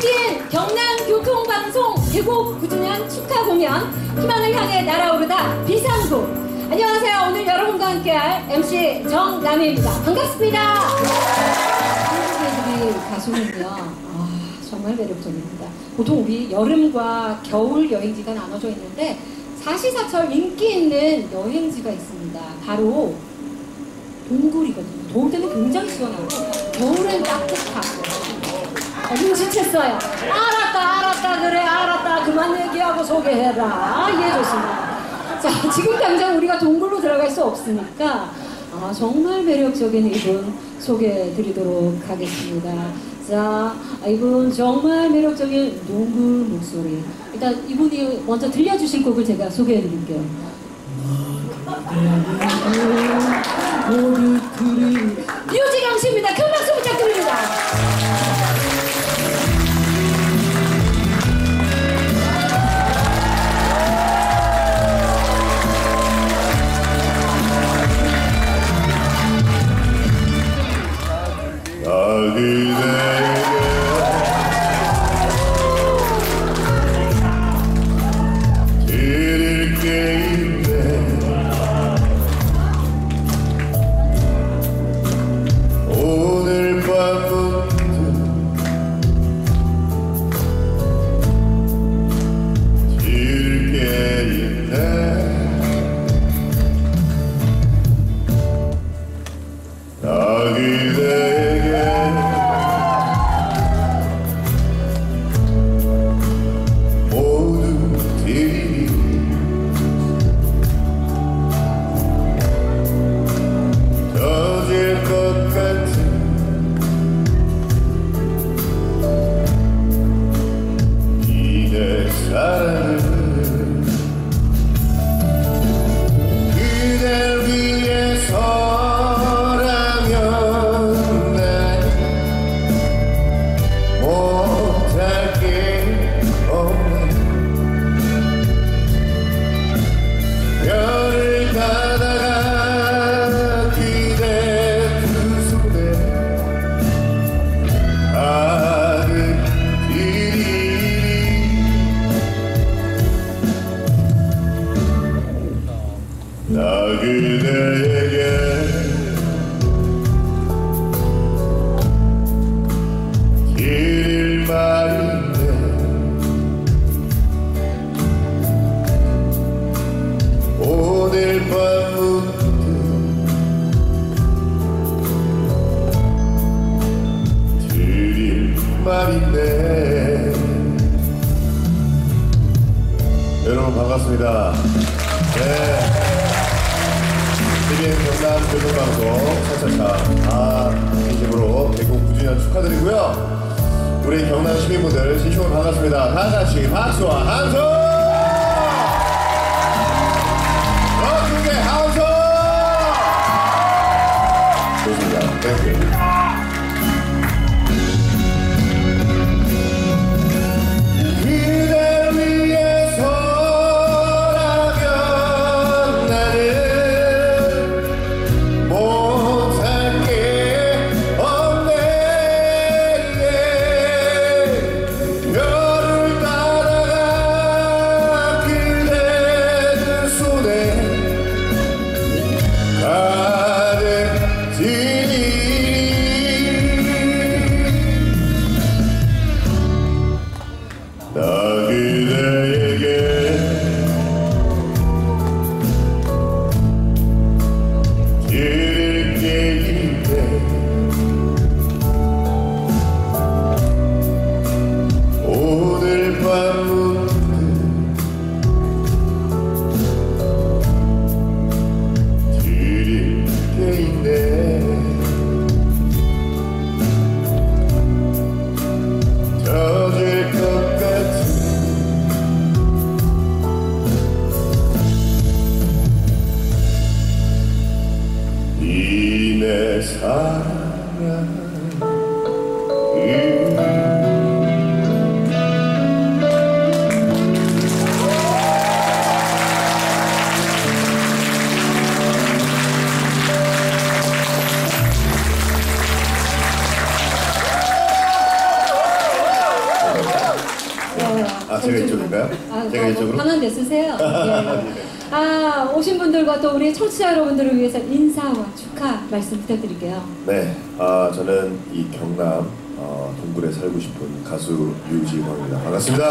MC인 경남교통방송 개국 9주년 축하 공연 희망을 향해 날아오르다 비상구. 안녕하세요. 오늘 여러분과 함께할 MC 정남희입니다. 반갑습니다. 한국의 가수는요 정말 매력적입니다. 보통 우리 여름과 겨울 여행지가 나눠져 있는데 사시사철 인기 있는 여행지가 있습니다. 바로 동굴이거든요. 더울 때는 굉장히 시원하고 겨울엔 따뜻하고. 눈치챘어요. 알았다 그래 알았다 그만 얘기하고 소개해라. 예, 좋습니다. 자, 지금 당장 우리가 동굴로 들어갈 수 없으니까 정말 매력적인 이분 소개해드리도록 하겠습니다. 자, 이분 정말 매력적인 동굴 목소리. 일단 이분이 먼저 들려주실 곡을 제가 소개해드릴게요. 류지경 씨입니다. 큰 박수 부탁드립니다. 여러분 반갑습니다. 네, TVN 경남교통방송 차차차 진심으로 개국 9주년 축하드리고요. 우리 경남 시민분들 진심으로 반갑습니다. 다같이 박수와 함성! 크게 함성! 좋습니다. 땡큐. 가득 지니 제가 이쪽인가요? 제가 이쪽으로? 편한 데 쓰세요. 예. 오신 분들과 또 우리 청취자 여러분들을 위해서 인사와 축하 말씀 부탁드릴게요. 네, 저는 이 경남 동굴에 살고 싶은 가수 유지광입니다. 반갑습니다.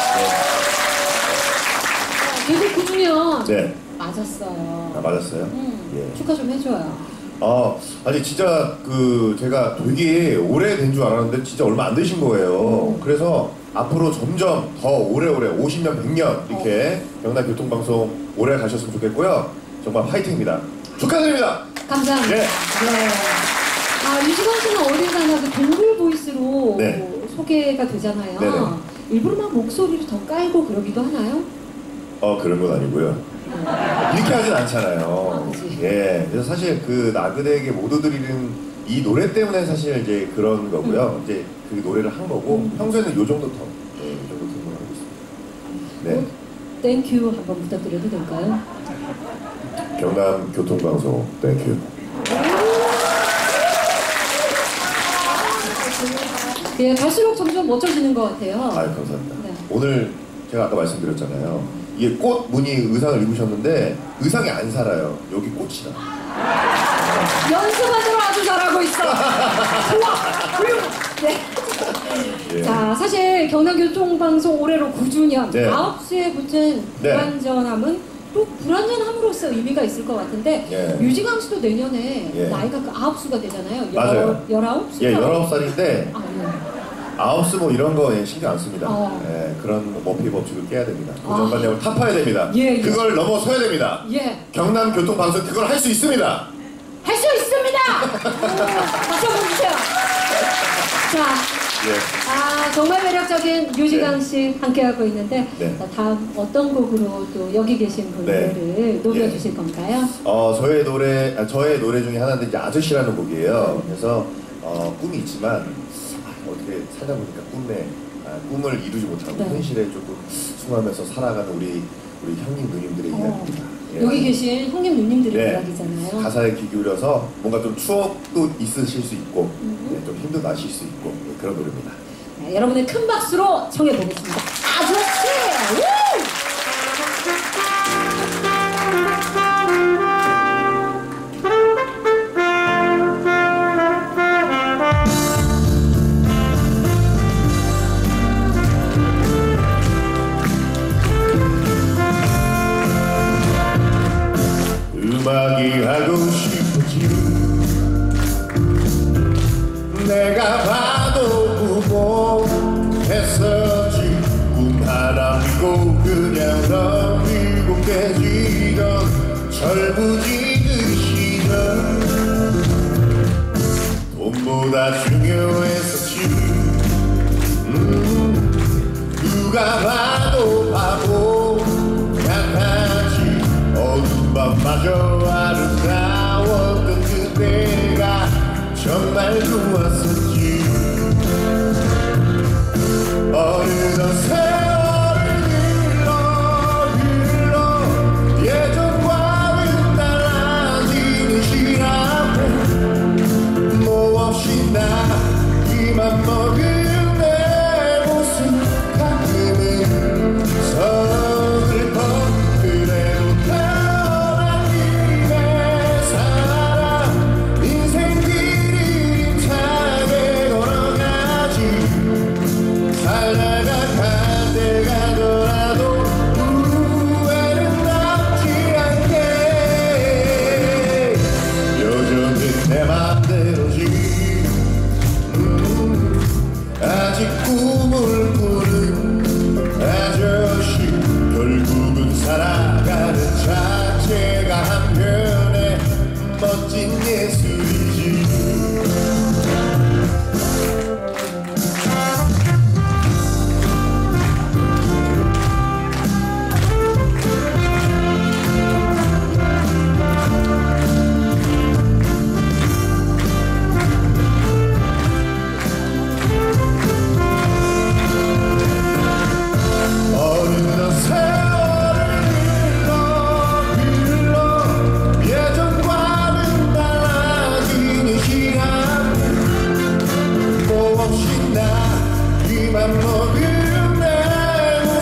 계속 9주년 네. 맞았어요. 맞았어요? 예. 축하 좀 해줘요. 아니 진짜 제가 되게 오래된 줄 알았는데 진짜 얼마 안 되신 거예요. 그래서 앞으로 점점 더 오래오래 50년, 100년 이렇게 경남 교통방송 오래 가셨으면 좋겠고요. 정말 파이팅입니다. 축하드립니다. 감사합니다. 네. 유지광 씨는 어딜 가나 그 동굴 보이스로 네. 소개가 되잖아요. 네네. 일부러 막 목소리를 더 깔고 그러기도 하나요? 그런 건 아니고요. 이렇게 하진 않잖아요. 그치. 예. 그래서 사실 나그네에게 모두 드리는 이 노래 때문에 사실 이제 그런 거고요. 이제 그 노래를 한 거고 평소에는 요 정도 톤, 이 정도 톤으로 하고 있습니다. 네. 땡큐 한번 부탁드려도 될까요? 경남 교통방송 땡큐. 예, 갈수록 점점 멋져지는 것 같아요. 감사합니다. 네. 오늘 제가 아까 말씀드렸잖아요. 이게 꽃 무늬 의상을 입으셨는데 의상이 안 살아요. 여기 꽃이다. 연습하느라 아주 잘하고 있어. 좋아. 훌륭. 네. 예. 자, 사실 경남교통방송 올해로 9주년 네. 9수에 붙은 네. 불완전함은 또 불완전함으로서 의미가 있을 것 같은데 예. 유지광 씨도 내년에 예. 나이가 9수가 되잖아요. 맞아요. 19? 예, 19살인데 아, 네. 아홉스 뭐 이런 거 신경 안 씁니다. 어. 예, 그런 머피 법칙을 깨야 됩니다. 고정관념을 타파해야 됩니다. 예. 그걸 넘어서야 됩니다. 예. 경남 교통방송 그걸 할 수 있습니다. 할 수 있습니다! 박수 한번 주세요. 자, 예. 정말 매력적인 유지광 씨 함께하고 있는데 네. 자, 다음 어떤 곡으로 또 여기 계신 분들을 녹여주실 건가요? 저의 노래 중에 하나인데 이제 아저씨라는 곡이에요. 그래서 꿈이 있지만 어떻게 살다 보니까 꿈을 이루지 못하고 네. 현실에 조금 숭하면서 살아가는 우리 형님 누님들의 이야기입니다. 예. 여기 계신 형님 누님들의 네. 이야기잖아요. 가사에 귀 기울여서 뭔가 좀 추억도 있으실 수 있고 좀 힘도 나실 수 있고 그런 노래입니다. 네, 여러분의 큰 박수로 청해 보겠습니다. 아저씨! 우! 음악이 하고 싶었지. 내가 봐도 무모했었지. 꿈 하나 믿고 그냥 넘기고 깨지던 철부지그 시절. 돈보다 중요했었지. 누가 봐도 바보 같았지. 어두운 밤마저 아름다웠던 그때가 정말 좋았었지. 어느덧 세월을 흘러 예전과는 달라지는 시간. 몹없이 나 이만 먹은 내 모습 가끔은 서글퍼. 그래도 태어난 김에 살아 인생길이 힘차게 걸어가지. 살다가 갈 때 가더라도 후회는 남지 않게. 여전히 내 맘대로지. 아직 꿈을 꾸는 아저씨. 결국은 살아가는 자체가 한편의 멋진 예술이지. 어느덧 세월을 흘러 예전과는 달라지는 시간. 몹없이 나 이만 먹은 내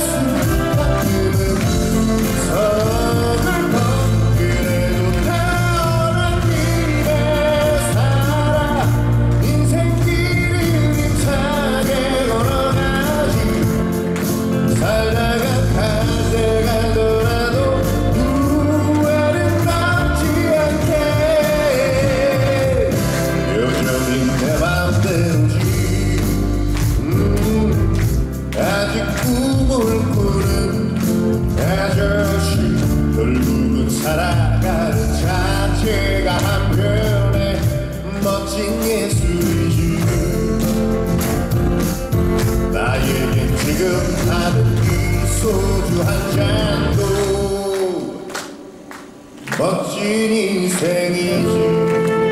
소주 한 잔도 멋진 인생이지.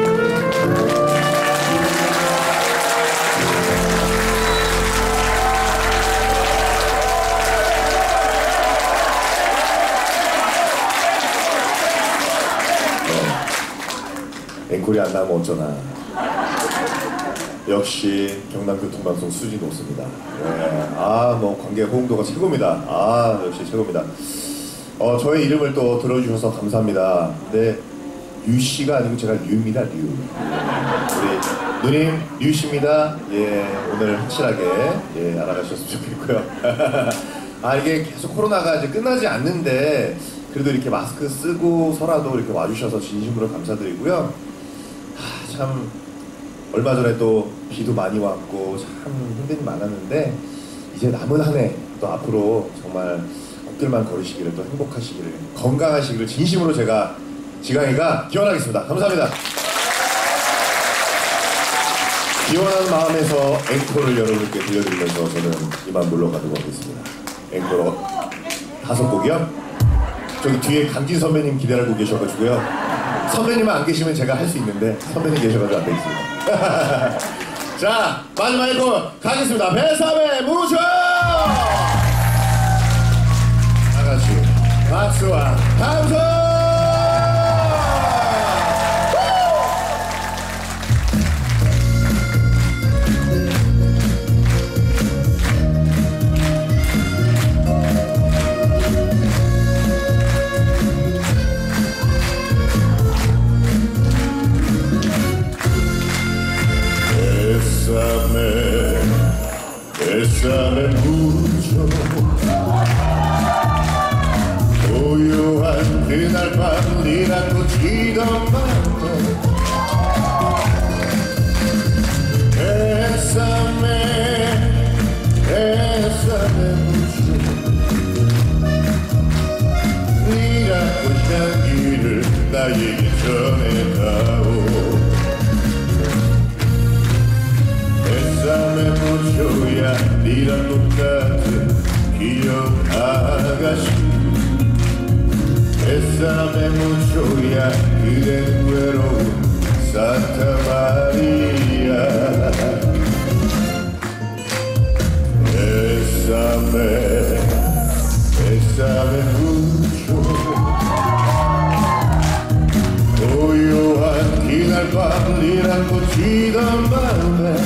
앵콜이 안 나오면 어쩌나. 역시 경남교통방송 수준이 높습니다. 네. 뭐 관계 호응도가 최고입니다. 역시 최고입니다. 저의 이름을 또 들어주셔서 감사합니다. 근데 류씨가 아니고 제가 류입니다. 류. 우리 누님 류씨입니다. 예, 오늘 확실하게 알아가셨으면 좋겠고요. 이게 계속 코로나가 이제 끝나지 않는데 그래도 이렇게 마스크 쓰고서라도 이렇게 와주셔서 진심으로 감사드리고요. 참 얼마 전에 또 비도 많이 왔고 참 힘든 일이 많았는데 이제 남은 한 해 또 앞으로 정말 꽃길만 걸으시기를 또 행복하시기를 건강하시기를 진심으로 제가 지강이가 기원하겠습니다. 감사합니다. 기원하는 마음에서 앵콜을 여러분께 들려드리면서 저는 이만 물러가도록 하겠습니다. 앵콜 5곡이요? 저기 뒤에 강진 선배님 기대하고 계셔가지고요. 선배님은 안 계시면 제가 할 수 있는데 선배님 계셔가지고 안 되겠습니다. 자, 마지막 앵콜 가겠습니다. 배삼의 무쇼! 다같이 박수와 함성! 뱃삼에 묻혀 고요한 그날 밤 니라고 지던 밤에 뱃삼에 묻혀 니라고 향기를 나에게 전해다오. 뱃삼에 묻혀야 니랑 똑같은 귀여운 아가씨. 뱃삼에 묻혀야 그댄 외로운 산타마리아. 뱃삼에 묻혀 고요한 그날 밤 니랑 꽂히던 밤에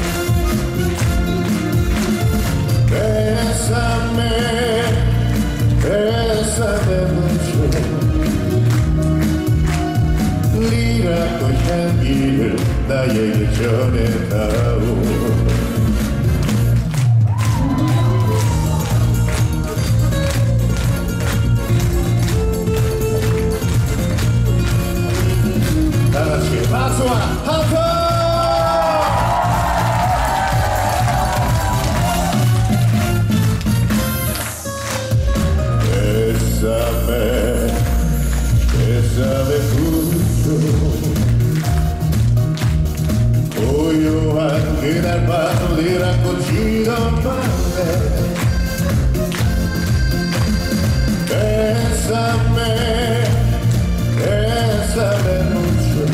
뱃삼에 묻혀 니라고 향기를 나에게 전해다오. 다같이 박수와 함성! 뱃삼에 묻혀 고요한 그날 밤 니랑 꽂히던 밤에 뱃삼에 묻혀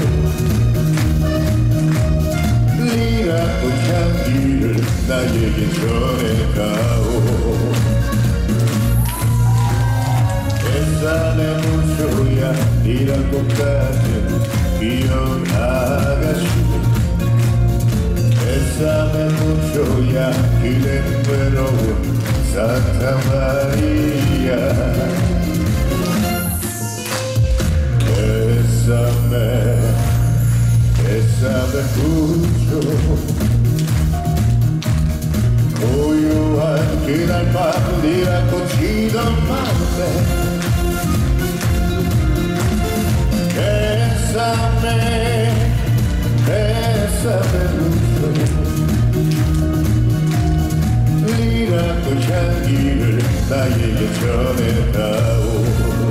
니라고 향기를 나에게 전해가오. 뱃삼에 묻혀야 니랑 똑같은 귀여운 아가씨. 뱃삼에 묻혀야 그댄 외로운 산타마리아. 뱃삼에 묻혀 고요한 그날 밤 니랑 꽂히던 밤에 뱃삼에 묻혀 니라고 향기를 나에게 전해다오.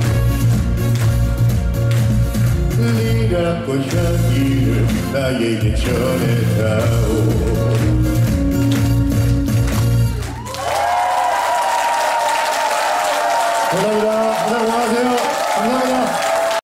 니라고 향기를 나에게 전해다오. 감사합니다. 감사합니다.